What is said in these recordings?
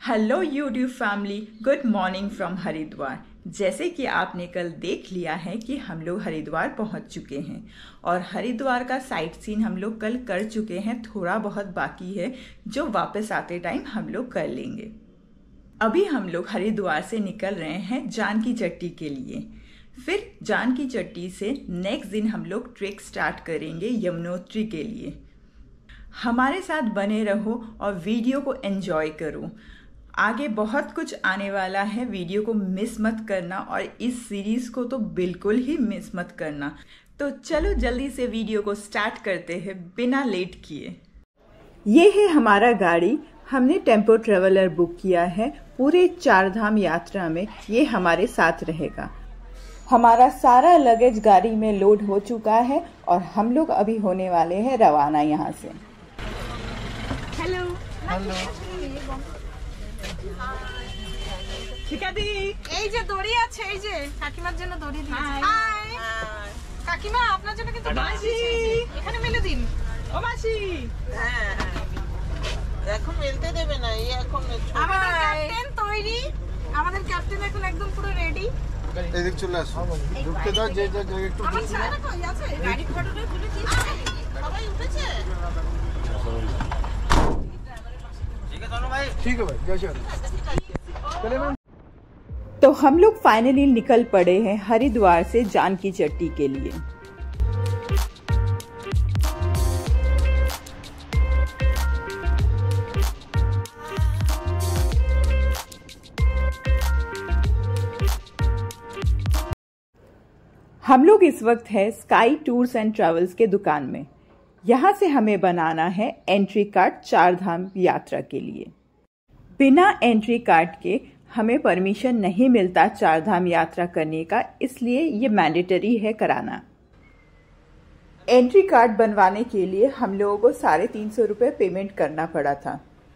Hello YouTube family, good morning from Haridwar. जैसे कि आपने कल देख लिया है कि हम लोग हरिद्वार पहुंच चुके हैं और हरिद्वार का साइट सीन हम लोग कल कर चुके हैं। थोड़ा बहुत बाकी है जो वापस आते टाइम हम लोग कर लेंगे। अभी हम लोग हरिद्वार से निकल रहे हैं जानकी चट्टी के लिए। फिर जानकी चट्टी से नेक्स्ट दिन हम लोग ट्रेक स्टार्ट करेंगे यमुनोत्री के लिए। हमारे साथ बने रहो और वीडियो को एंजॉय करो। आगे बहुत कुछ आने वाला है, वीडियो को मिस मत करना और इस सीरीज को तो बिल्कुल ही मिस मत करना। तो चलो जल्दी से वीडियो को स्टार्ट करते हैं बिना लेट किए। ये है हमारा गाड़ी, हमने टेम्पो ट्रेवलर बुक किया है। पूरे 4 धाम यात्रा में ये हमारे साथ रहेगा। हमारा सारा लगेज गाड़ी में लोड हो चुका है और हम लोग अभी होने वाले हैं रवाना यहाँ से। हेलो हेलो শিখাদি, এই যে দড়ি আছে, এই যে কাকিমার জন্য দড়ি দিয়েছি। হাই কাকিমা, আপনার জন্য কিন্তু মাসি এখানে মেলে দিন। ও মাসি, হ্যাঁ এখন মেলতে দেবে না, এই এখন আমাদের ক্যাপ্টেন তৈরি, আমাদের ক্যাপ্টেন এখন একদম পুরো রেডি। এদিক চলে আসো, ঢুকতে দাও। যে যে একটু আমার ছাড়া কই আছে, গাড়ি ফটোটা তুলে দিয়েছি, সবাই উঠেছে। ठीक है भाई, जय। तो हम लोग फाइनली निकल पड़े हैं हरिद्वार से जानकी चट्टी के लिए। हम लोग इस वक्त है स्काई टूर्स एंड ट्रैवल्स के दुकान में। यहाँ से हमें बनाना है एंट्री कार्ड 4 धाम यात्रा के लिए। बिना एंट्री कार्ड के हमें परमिशन नहीं मिलता 4 धाम यात्रा करने का, इसलिए ये मैंडेटरी है कराना। एंट्री कार्ड बनवाने के लिए हम लोगों को 350 रुपये पेमेंट करना पड़ा था।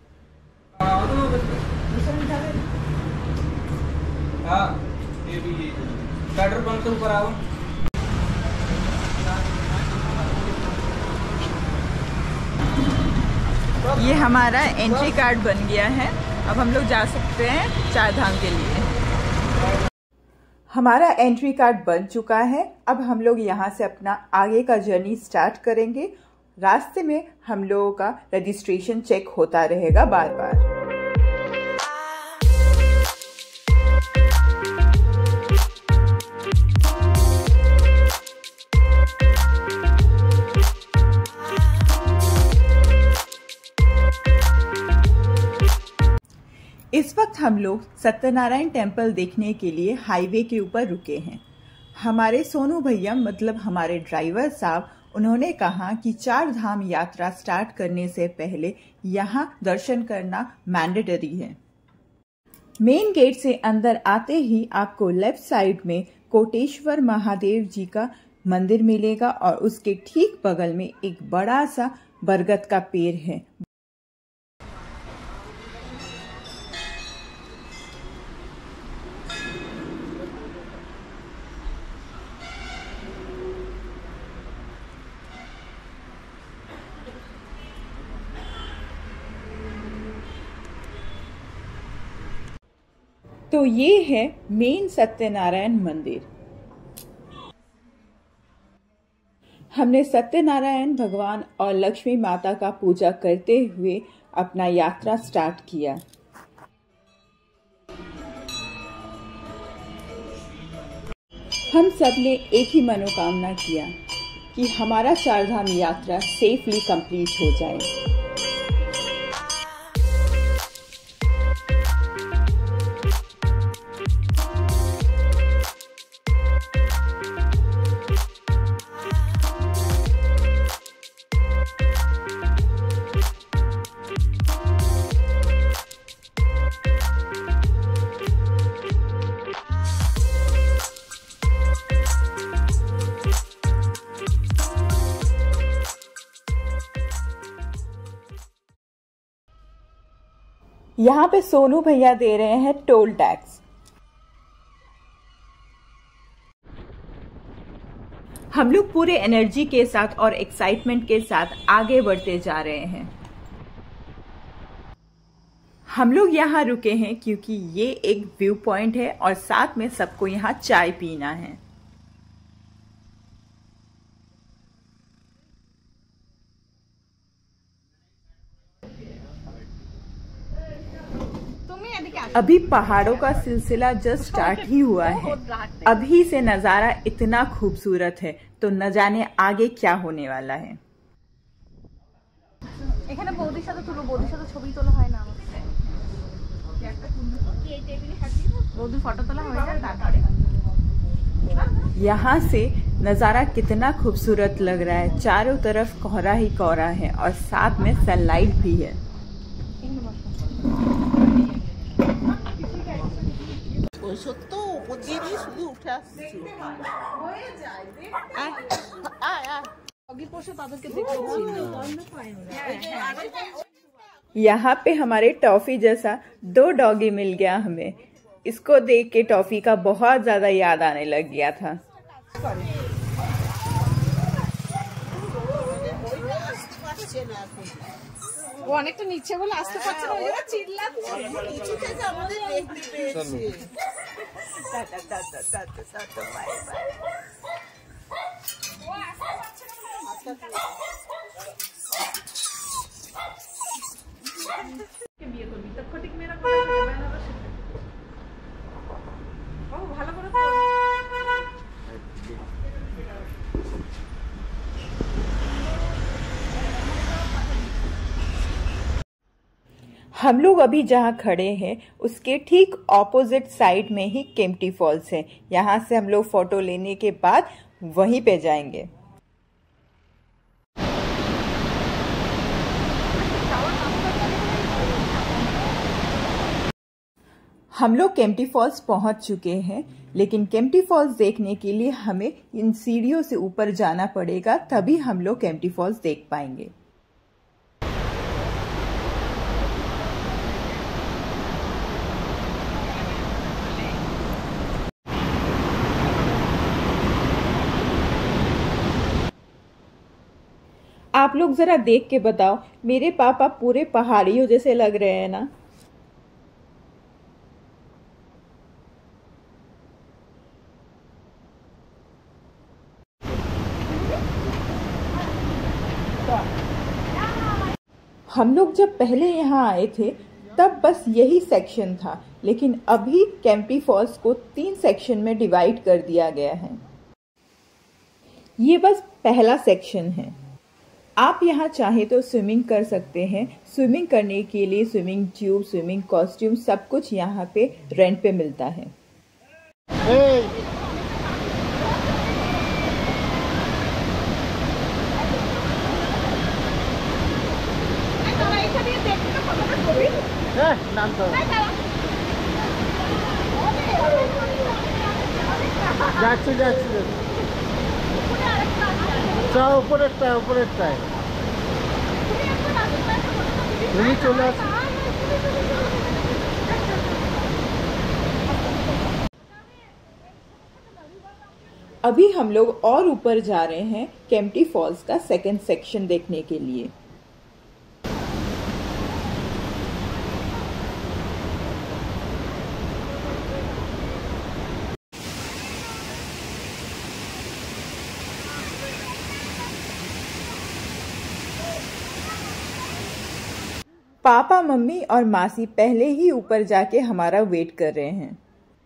ये हमारा एंट्री कार्ड बन गया है। अब हम लोग जा सकते हैं 4 धाम के लिए। हमारा एंट्री कार्ड बन चुका है। अब हम लोग यहाँ से अपना आगे का जर्नी स्टार्ट करेंगे। रास्ते में हम लोगों का रजिस्ट्रेशन चेक होता रहेगा बार बार। इस वक्त हम लोग सत्यनारायण टेम्पल देखने के लिए हाईवे के ऊपर रुके हैं। हमारे सोनू भैया मतलब हमारे ड्राइवर साहब, उन्होंने कहा कि 4 धाम यात्रा स्टार्ट करने से पहले यहाँ दर्शन करना मैंडेटरी है। मेन गेट से अंदर आते ही आपको लेफ्ट साइड में कोटेश्वर महादेव जी का मंदिर मिलेगा और उसके ठीक बगल में एक बड़ा सा बरगद का पेड़ है। तो ये है मेन सत्यनारायण मंदिर। हमने सत्यनारायण भगवान और लक्ष्मी माता का पूजा करते हुए अपना यात्रा स्टार्ट किया। हम सब ने एक ही मनोकामना किया कि हमारा 4 धाम यात्रा सेफली कंप्लीट हो जाए। यहाँ पे सोनू भैया दे रहे हैं टोल टैक्स। हम लोग पूरे एनर्जी के साथ और एक्साइटमेंट के साथ आगे बढ़ते जा रहे हैं। हम लोग यहाँ रुके हैं क्योंकि ये एक व्यू पॉइंट है और साथ में सबको यहाँ चाय पीना है। अभी पहाड़ों का सिलसिला जस्ट स्टार्ट ही हुआ है। अभी से नज़ारा इतना खूबसूरत है, तो न जाने आगे क्या होने वाला है। यहाँ से नज़ारा कितना खूबसूरत लग रहा है। चारों तरफ कोहरा ही कोहरा है और साथ में सनलाइट भी है। यहाँ पे हमारे टॉफी जैसा 2 डॉगी मिल गया हमें। इसको देख के टॉफी का बहुत ज्यादा याद आने लग गया था। ও অনেকটা নিচে বলে আসতে পারছে না, ওই জন্য চিল্লাচ্ছে। নিচে থেকে আমাদের দেখতে পেয়েছে। Tata tata tata tata bye bye. ও আসতে পারছে না, কে বিয়ে করবি তো ফটিক মেরা করে বেনারসে। ও ভালো করে তো हम लोग अभी जहाँ खड़े हैं उसके ठीक ऑपोजिट साइड में ही केम्प्टी फॉल्स है। यहाँ से हम लोग फोटो लेने के बाद वहीं पे जाएंगे। हम लोग केम्प्टी फॉल्स पहुँच चुके हैं, लेकिन केम्प्टी फॉल्स देखने के लिए हमें इन सीढ़ियों से ऊपर जाना पड़ेगा, तभी हम लोग केम्प्टी फॉल्स देख पाएंगे। आप लोग जरा देख के बताओ, मेरे पापा पूरे पहाड़ियों जैसे लग रहे हैं ना। हम लोग जब पहले यहाँ आए थे तब बस यही सेक्शन था, लेकिन अभी केम्प्टी फॉल्स को 3 सेक्शन में डिवाइड कर दिया गया है। ये बस पहला सेक्शन है। आप यहाँ चाहे तो स्विमिंग कर सकते हैं। स्विमिंग करने के लिए स्विमिंग ट्यूब, स्विमिंग कॉस्ट्यूम सब कुछ यहाँ पे रेंट पे मिलता है। अभी हम लोग और ऊपर जा रहे हैं केम्प्टी फॉल्स का सेकंड सेक्शन देखने के लिए। पापा, मम्मी और मासी पहले ही ऊपर जाके हमारा वेट कर रहे हैं।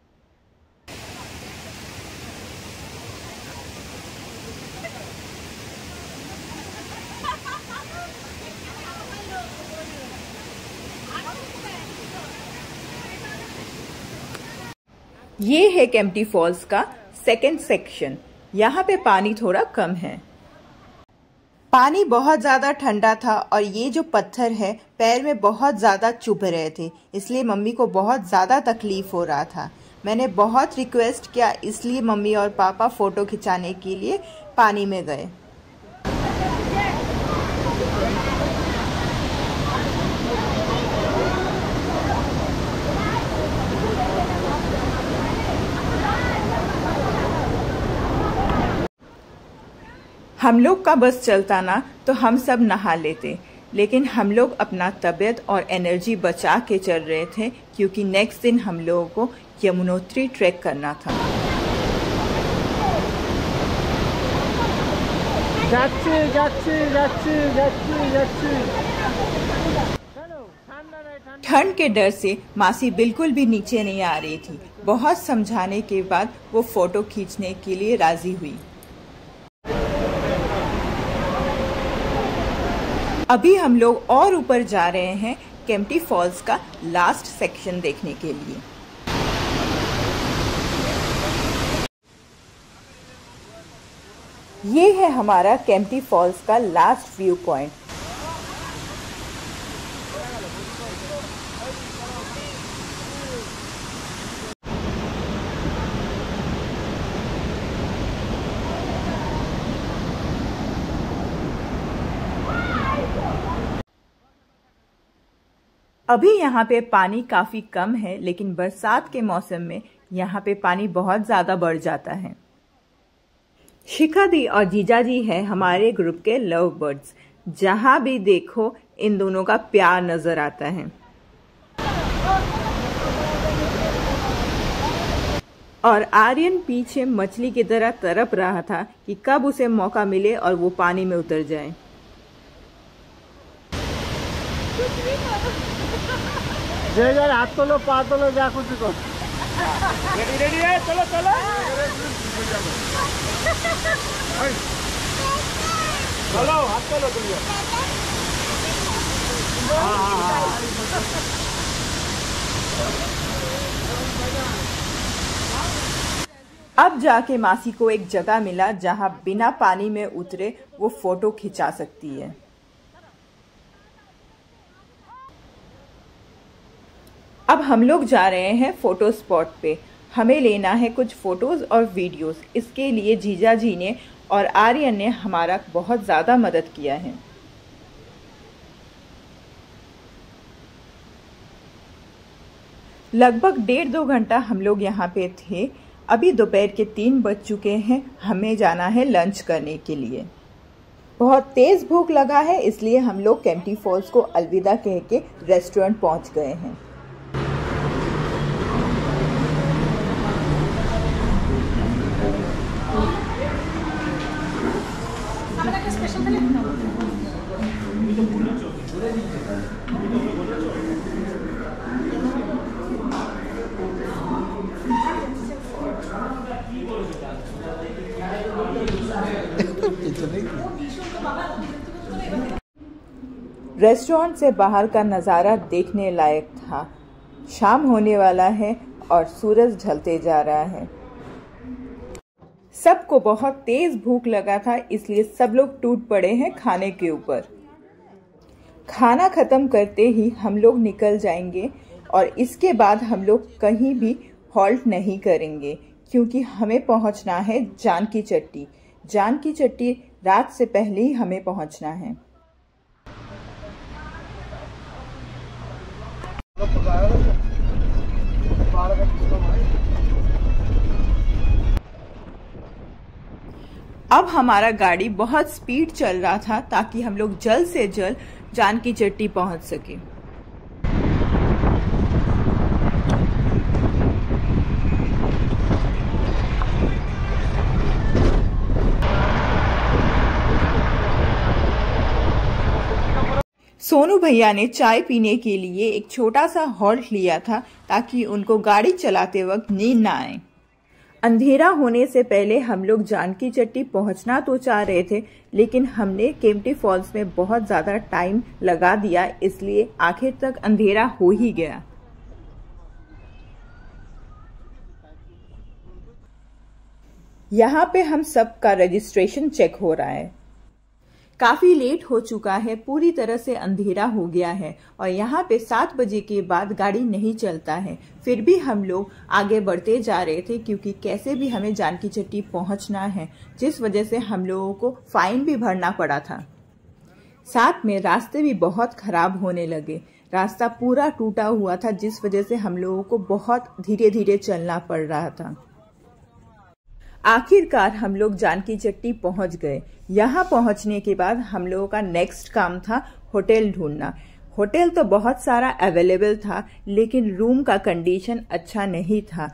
ये है केम्प्टी फॉल्स का सेकंड सेक्शन। यहाँ पे पानी थोड़ा कम है। पानी बहुत ज़्यादा ठंडा था और ये जो पत्थर है पैर में बहुत ज़्यादा चुभ रहे थे, इसलिए मम्मी को बहुत ज़्यादा तकलीफ़ हो रहा था। मैंने बहुत रिक्वेस्ट किया, इसलिए मम्मी और पापा फ़ोटो खिंचाने के लिए पानी में गए। हम लोग का बस चलता ना तो हम सब नहा लेते, लेकिन हम लोग अपना तबीयत और एनर्जी बचा के चल रहे थे क्योंकि नेक्स्ट दिन हम लोगों को यमुनोत्री ट्रैक करना था। ठंड के डर से मासी बिल्कुल भी नीचे नहीं आ रही थी। बहुत समझाने के बाद वो फोटो खींचने के लिए राजी हुई। अभी हम लोग और ऊपर जा रहे हैं केम्प्टी फॉल्स का लास्ट सेक्शन देखने के लिए। ये है हमारा केम्प्टी फॉल्स का लास्ट व्यू पॉइंट। अभी यहाँ पे पानी काफी कम है, लेकिन बरसात के मौसम में यहाँ पे पानी बहुत ज्यादा बढ़ जाता है। शिखा दी और जीजा जी है हमारे ग्रुप के लव बर्ड्स। जहाँ भी देखो इन दोनों का प्यार नजर आता है। और आर्यन पीछे मछली की तरह तड़प रहा था कि कब उसे मौका मिले और वो पानी में उतर जाए। हाथ तो लो, पा तो लो, जा कुछ को। रेडी है, चलो चलो चलो, हाथ तो लो तुम। अब जाके मासी को एक जगह मिला जहां बिना पानी में उतरे वो फोटो खिंचा सकती है। अब हम लोग जा रहे हैं फोटो स्पॉट पे। हमें लेना है कुछ फोटोज और वीडियोस। इसके लिए जीजा जी ने और आर्यन ने हमारा बहुत ज़्यादा मदद किया है। लगभग 1.5-2 घंटा हम लोग यहाँ पे थे। अभी दोपहर के 3 बज चुके हैं। हमें जाना है लंच करने के लिए। बहुत तेज़ भूख लगा है, इसलिए हम लोग केम्प्टी फॉल्स को अलविदा कह के रेस्टोरेंट पहुँच गए हैं। रेस्टोरेंट से बाहर का नज़ारा देखने लायक था। शाम होने वाला है और सूरज ढलते जा रहा है। सबको बहुत तेज भूख लगा था, इसलिए सब लोग टूट पड़े हैं खाने के ऊपर। खाना खत्म करते ही हम लोग निकल जाएंगे और इसके बाद हम लोग कहीं भी हॉल्ट नहीं करेंगे क्योंकि हमें पहुंचना है जानकी चट्टी। जानकी चट्टी रात से पहले ही हमें पहुंचना है। अब हमारा गाड़ी बहुत स्पीड चल रहा था ताकि हम लोग जल्द से जल्द जानकी चट्टी पहुंच सके। सोनू भैया ने चाय पीने के लिए एक छोटा सा हॉल्ट लिया था ताकि उनको गाड़ी चलाते वक्त नींद ना आए। अंधेरा होने से पहले हम लोग जानकी चट्टी पहुंचना तो चाह रहे थे, लेकिन हमने केम्प्टी फॉल्स में बहुत ज़्यादा टाइम लगा दिया, इसलिए आखिर तक अंधेरा हो ही गया। यहाँ पे हम सब का रजिस्ट्रेशन चेक हो रहा है। काफ़ी लेट हो चुका है, पूरी तरह से अंधेरा हो गया है और यहाँ पे 7 बजे के बाद गाड़ी नहीं चलता है। फिर भी हम लोग आगे बढ़ते जा रहे थे क्योंकि कैसे भी हमें जानकी चट्टी पहुँचना है, जिस वजह से हम लोगों को फाइन भी भरना पड़ा था। साथ में रास्ते भी बहुत खराब होने लगे। रास्ता पूरा टूटा हुआ था, जिस वजह से हम लोगों को बहुत धीरे धीरे चलना पड़ रहा था। आखिरकार हम लोग जानकी चट्टी पहुंच गए। यहाँ पहुंचने के बाद हम लोगों का नेक्स्ट काम था होटल ढूंढना। होटल तो बहुत सारा अवेलेबल था, लेकिन रूम का कंडीशन अच्छा नहीं था।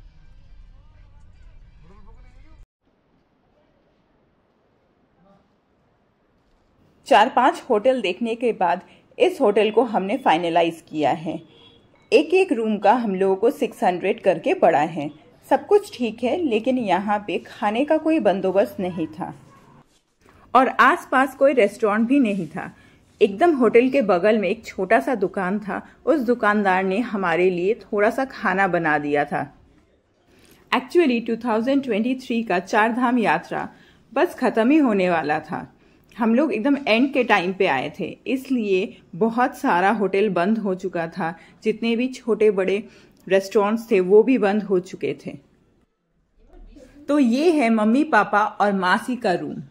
चार पांच होटल देखने के बाद इस होटल को हमने फाइनलाइज किया है। एक एक रूम का हम लोगों को 600 करके पड़ा है। सब कुछ ठीक है, लेकिन यहाँ पे खाने का कोई बंदोबस्त नहीं था और आसपास कोई रेस्टोरेंट भी नहीं था। एकदम होटल के बगल में एक छोटा सा दुकान था। उस दुकानदार ने हमारे लिए थोड़ा सा खाना बना दिया था। एक्चुअली 2023 का 4 धाम यात्रा बस खत्म ही होने वाला था। हम लोग एकदम एंड के टाइम पे आए थे, इसलिए बहुत सारा होटल बंद हो चुका था। जितने भी छोटे बड़े रेस्टोरेंट्स थे वो भी बंद हो चुके थे। तो ये है मम्मी पापा और मासी का रूम।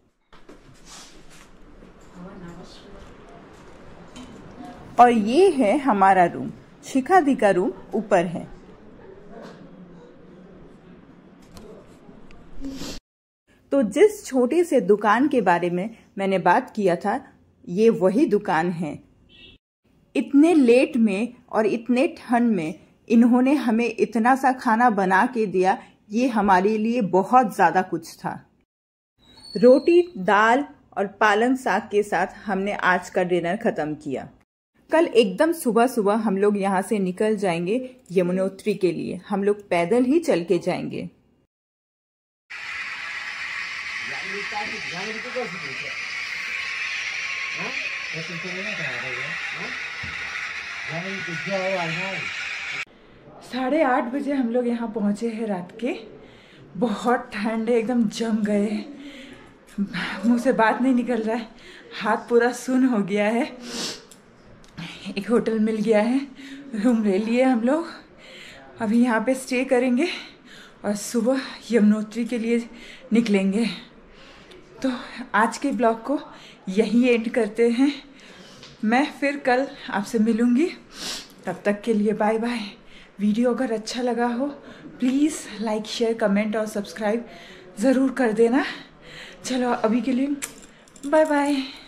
और ये है हमारा रूम। शिखा दी का रूम ऊपर है। तो जिस छोटे से दुकान के बारे में मैंने बात किया था, ये वही दुकान है। इतने लेट में और इतने ठंड में इन्होंने हमें इतना सा खाना बना के दिया, ये हमारे लिए बहुत ज़्यादा कुछ था। रोटी, दाल और पालक साग के साथ हमने आज का डिनर ख़त्म किया। कल एकदम सुबह सुबह हम लोग यहाँ से निकल जाएंगे यमुनोत्री के लिए। हम लोग पैदल ही चल के जाएंगे। साढ़े 8 बजे हम लोग यहाँ पहुँचे हैं रात के। बहुत ठंड है, एकदम जम गए। मुंह से बात नहीं निकल रहा है, हाथ पूरा सुन्न हो गया है। एक होटल मिल गया है, रूम ले लिए हम लोग। अभी यहाँ पे स्टे करेंगे और सुबह यमुनोत्री के लिए निकलेंगे। तो आज के ब्लॉग को यहीं एंड करते हैं। मैं फिर कल आपसे मिलूँगी। तब तक के लिए बाय बाय। वीडियो अगर अच्छा लगा हो प्लीज़ लाइक, शेयर, कमेंट और सब्सक्राइब ज़रूर कर देना। चलो अभी के लिए बाय बाय।